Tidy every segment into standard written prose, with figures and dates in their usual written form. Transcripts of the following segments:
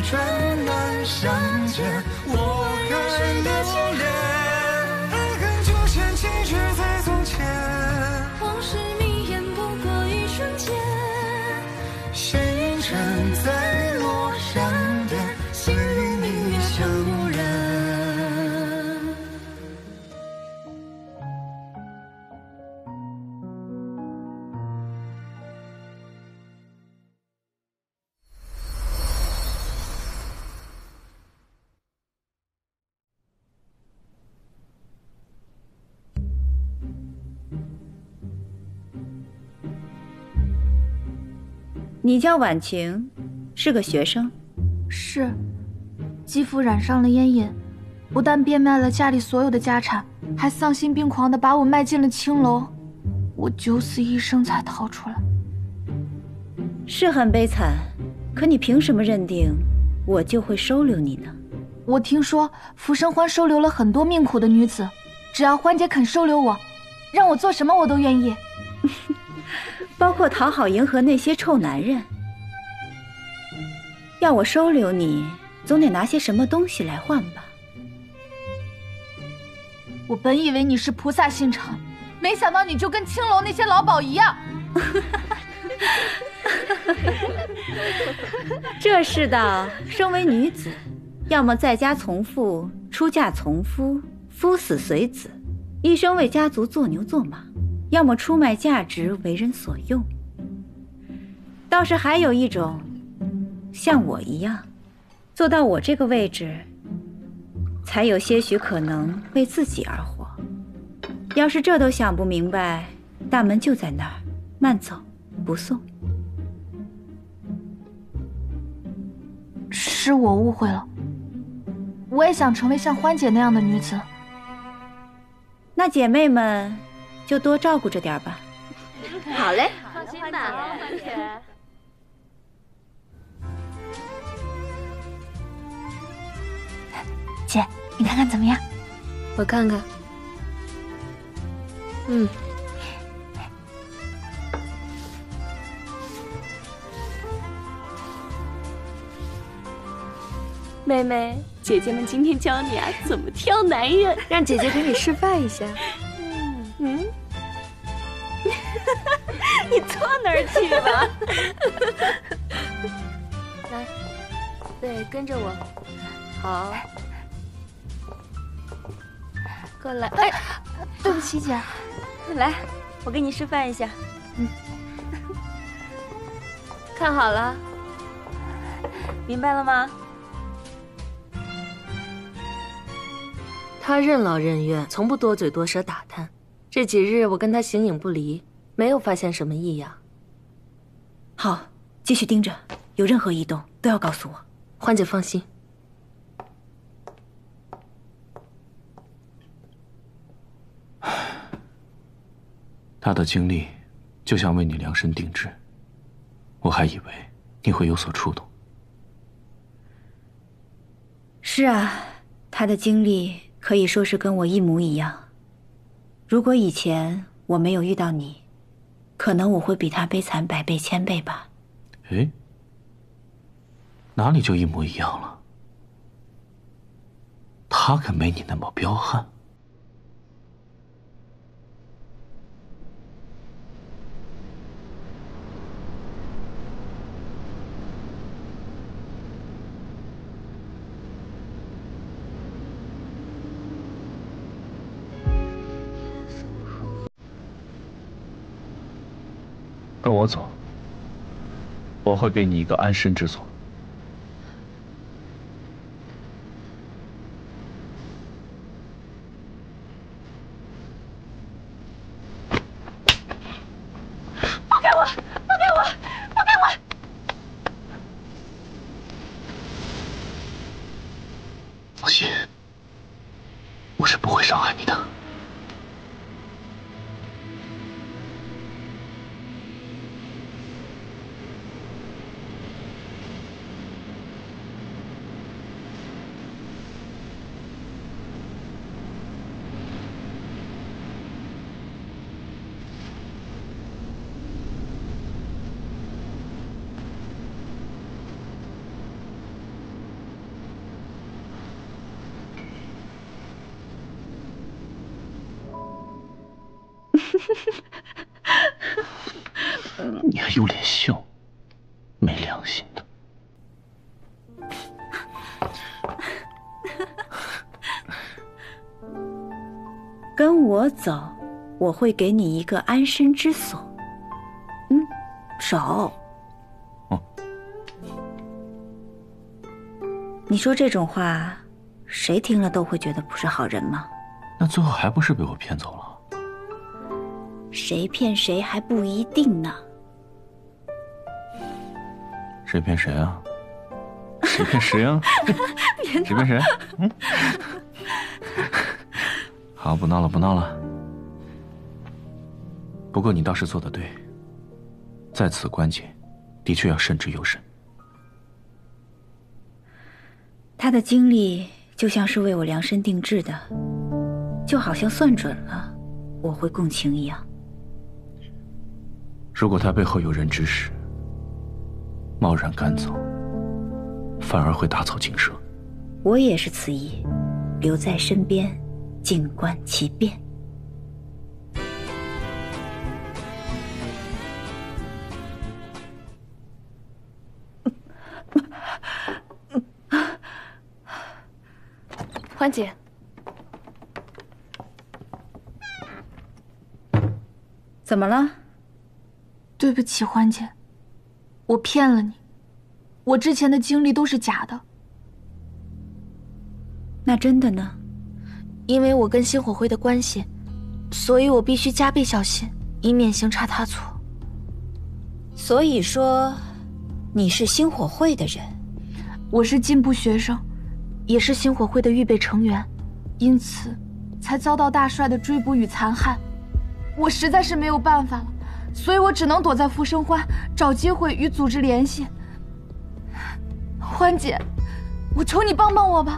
转难相见，我还留恋。爱恨纠缠，几句在从前。 往事迷眼，不过一瞬间。 星辰在落山巅，心与你相认。 你叫婉晴，是个学生。 是，继父染上了烟瘾，不但变卖了家里所有的家产，还丧心病狂地把我卖进了青楼。我九死一生才逃出来。 是很悲惨，可你凭什么认定我就会收留你呢？ 我听说福生欢收留了很多命苦的女子，只要欢姐肯收留我，让我做什么我都愿意。 包括讨好迎合那些臭男人。要我收留你，总得拿些什么东西来换吧。 我本以为你是菩萨心肠，没想到你就跟青楼那些老鸨一样。 这世道，身为女子，要么在家从父，出嫁从夫，夫死随子，一生为家族做牛做马；要么出卖价值，为人所用。倒是还有一种，像我一样，做到我这个位置，才有些许可能为自己而活。要是这都想不明白，大门就在那儿，慢走，不送。 是我误会了，我也想成为像欢姐那样的女子。 那姐妹们就多照顾着点吧。 好嘞， 放心吧，欢姐。 姐，你看看怎么样？ 我看看。 妹妹，姐姐们今天教你啊怎么挑男人， 让姐姐给你示范一下。 你坐那儿去吧。 来，对，跟着我。好，过来。 哎，对不起，姐。 来，我给你示范一下。 看好了， 明白了吗？ 他任劳任怨，从不多嘴多舌打探。这几日我跟他形影不离，没有发现什么异样。 好，继续盯着，有任何异动都要告诉我。 欢姐放心。 他的经历就像为你量身定制，我还以为你会有所触动。 是啊，他的经历可以说是跟我一模一样。如果以前我没有遇到你，可能我会比他悲惨100倍1000倍吧。 哎，哪里就一模一样了？他可没你那么彪悍。 跟我走，我会给你一个安身之所。 放开我！放开我！放开我！ 放心，我是不会伤害你的。 有脸笑，没良心的。 跟我走，我会给你一个安身之所。手。你说这种话，谁听了都会觉得不是好人吗？ 那最后还不是被我骗走了？ 谁骗谁还不一定呢。 谁骗谁啊？谁骗谁啊？谁骗谁？好，不闹了，不闹了。不过你倒是做得对，在此关键，的确要慎之又慎。 他的经历就像是为我量身定制的，就好像算准了我会共情一样。 如果他背后有人指使，贸然赶走，反而会打草惊蛇。 我也是此意，留在身边，静观其变。 欢姐， 怎么了？ 对不起，欢姐，我骗了你，我之前的经历都是假的。 那真的呢？ 因为我跟星火会的关系，所以我必须加倍小心，以免行差踏错。 所以说，你是星火会的人？ 我是进步学生，也是星火会的预备成员，因此才遭到大帅的追捕与残害。我实在是没有办法了，所以我只能躲在福生欢，找机会与组织联系。欢姐，我求你帮帮我吧。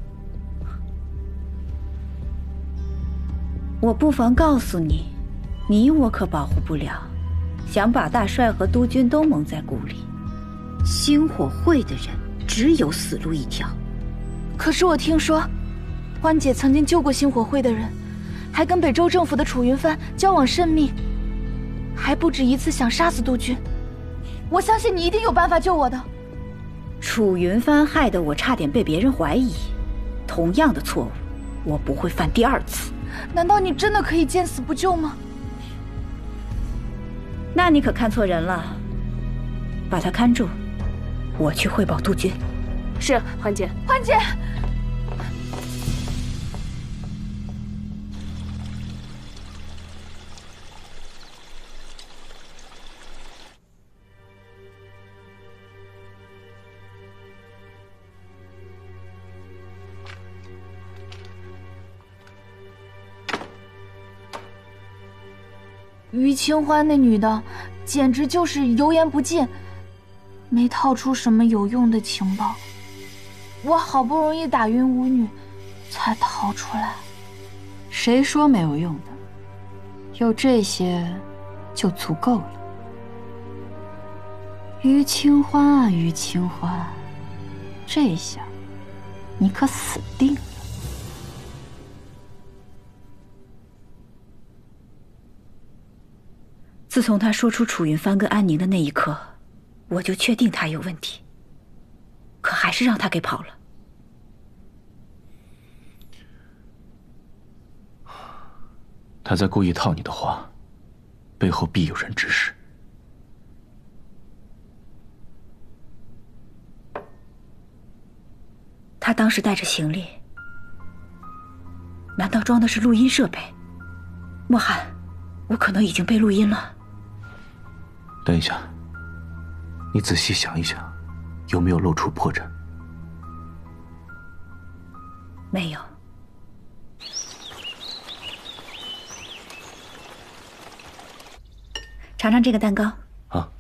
我不妨告诉你，你我可保护不了，想把大帅和督军都蒙在鼓里。星火会的人只有死路一条。 可是我听说，欢姐曾经救过星火会的人，还跟北周政府的楚云帆交往甚密，还不止一次想杀死督军。我相信你一定有办法救我的。 楚云帆害得我差点被别人怀疑，同样的错误，我不会犯第二次。 难道你真的可以见死不救吗？ 那你可看错人了。把他看住，我去汇报督军。 是，欢姐。 欢姐。于清欢那女的，简直就是油盐不进，没套出什么有用的情报。我好不容易打晕舞女，才逃出来。 谁说没有用的？有这些就足够了。于清欢啊，于清欢，这下你可死定了。 自从他说出楚云帆跟安宁的那一刻，我就确定他有问题，可还是让他给跑了。 他在故意套你的话，背后必有人指使。 他当时带着行李，难道装的是录音设备？莫寒，我可能已经被录音了。 等一下，你仔细想一想，有没有露出破绽？ 没有。尝尝这个蛋糕。 啊。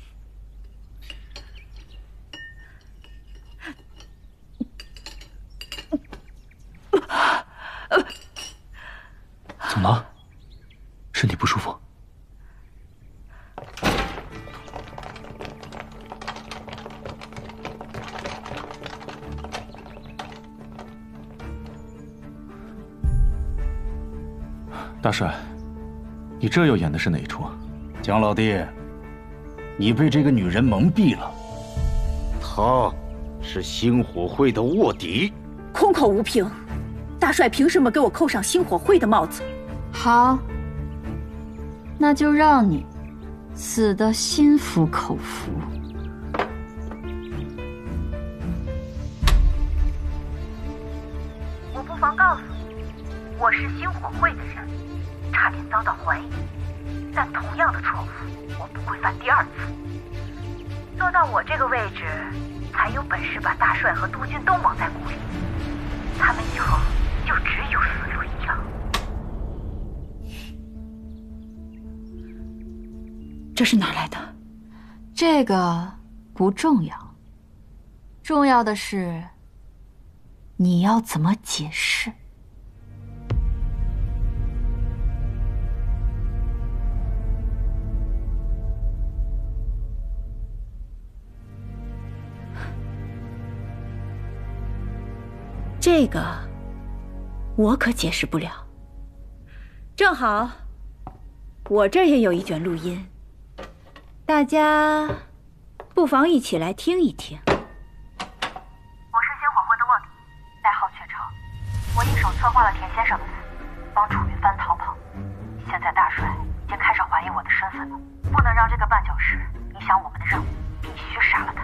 怎么了？身体不舒服？大帅，你这又演的是哪一出？ 蒋老弟， 你被这个女人蒙蔽了。她是星火会的卧底。 空口无凭，大帅凭什么给我扣上星火会的帽子？ 好，那就让你死得心服口服。 我不妨告诉你，我是星火会的人，差点遭到怀疑，但同样的错误，我不会犯第二次。做到我这个位置，才有本事把大帅和督军都蒙在鼓里。他们以后就只有死路一条。 这是哪来的？ 这个不重要，重要的是你要怎么解释。 这个我可解释不了。正好我这儿也有一卷录音，大家不妨一起来听一听。 我是星火会的卧底，代号雀巢。我一手策划了田先生的死，帮楚云帆逃跑。现在大帅已经开始怀疑我的身份了，不能让这个绊脚石影响我们的任务，必须杀了他。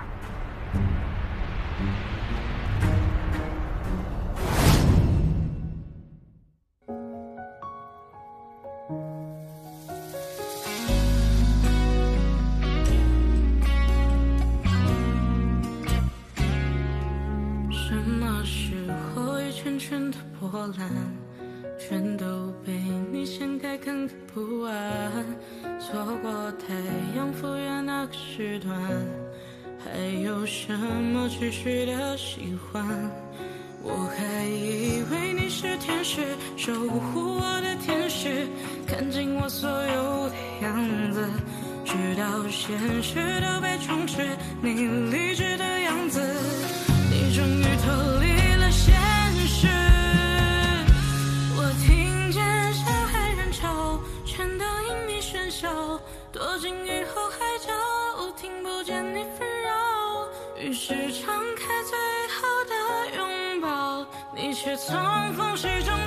圈的波澜，全都被你掀开，看个不完。错过太阳复原那个时段，还有什么持续的喜欢？我还以为你是天使，守护我的天使，看尽我所有的样子，直到现实都被充斥，你理智的样子，你终于脱离了现实。我听见小海人潮，全都因你喧嚣，躲进雨后海角，听不见你纷扰，于是敞开最后的拥抱，你却从缝隙中